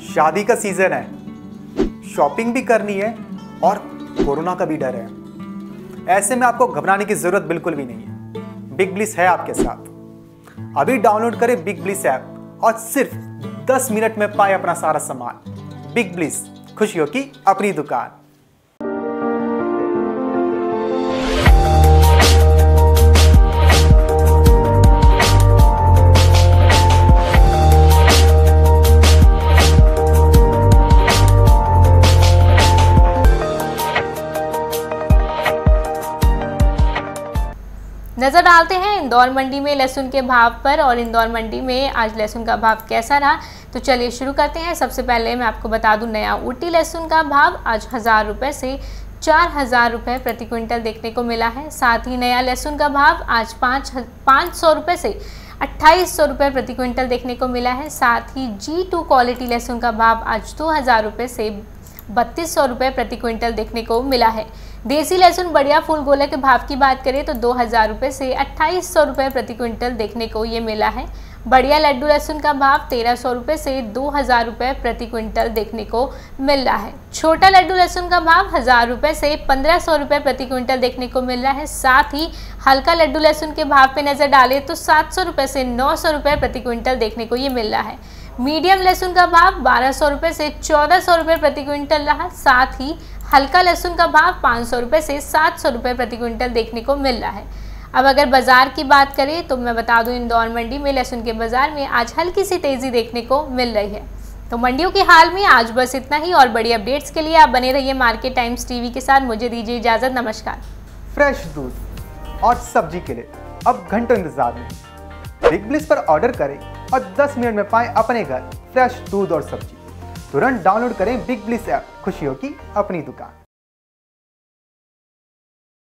शादी का सीजन है, शॉपिंग भी करनी है और कोरोना का भी डर है। ऐसे में आपको घबराने की जरूरत बिल्कुल भी नहीं है। बिग ब्लिस है आपके साथ। अभी डाउनलोड करें बिग ब्लिस ऐप और सिर्फ 10 मिनट में पाए अपना सारा सामान। बिग ब्लिस, खुशियों की अपनी दुकान। नजर डालते हैं इंदौर मंडी में लहसुन के भाव पर और इंदौर मंडी में आज लहसुन का भाव कैसा रहा। तो चलिए शुरू करते हैं। सबसे पहले मैं आपको बता दूं, नया ऊटी लहसुन का भाव आज 1000 रुपये से 4000 रुपये प्रति क्विंटल देखने को मिला है। साथ ही नया लहसुन का भाव आज 500 रुपये से 2800 रुपये प्रति क्विंटल देखने को मिला है। साथ ही G2 क्वालिटी लहसुन का भाव आज 2000 रुपये से 3200 रुपये प्रति क्विंटल देखने को मिला है। देसी लहसुन बढ़िया फूल गोला के भाव की बात करें तो 2000 रुपये से 2800 रुपये प्रति क्विंटल देखने को ये मिला है। बढ़िया लड्डू लहसुन का भाव 1300 रुपये से 2000 रुपये प्रति क्विंटल देखने को मिल रहा है। छोटा लड्डू लहसुन का भाव 1000 रुपये से 1500 रुपये प्रति क्विंटल देखने को मिल रहा है। साथ ही हल्का लड्डू लहसुन के भाव पे नज़र डालें तो 700 रुपये से 900 रुपये प्रति क्विंटल देखने को ये मिल रहा है। मीडियम लहसुन का भाव 1200 रुपये से 1400 रुपये प्रति क्विंटल रहा। साथ ही हल्का लहसुन का भाव 500 रुपये से 700 रुपये प्रति क्विंटल देखने को मिल रहा है। अब अगर बाजार की बात करें तो मैं बता दूं, इंदौर मंडी में लहसुन के बाजार में आज हल्की सी तेज़ी देखने को मिल रही है। तो मंडियों के हाल में आज बस इतना ही और बड़ी अपडेट्स के लिए आप बने रहिए मार्केट टाइम्स टीवी के साथ। मुझे दीजिए इजाज़त, नमस्कार। फ्रेश दूध और सब्जी के लिए अब घंटों इंतजार नहीं। बिग ब्लिस पर ऑर्डर करें और 10 मिनट में पाएं अपने घर फ्रेश दूध और सब्जी। तुरंत डाउनलोड करें बिग ब्लिस ऐप। खुशियों की अपनी दुकान।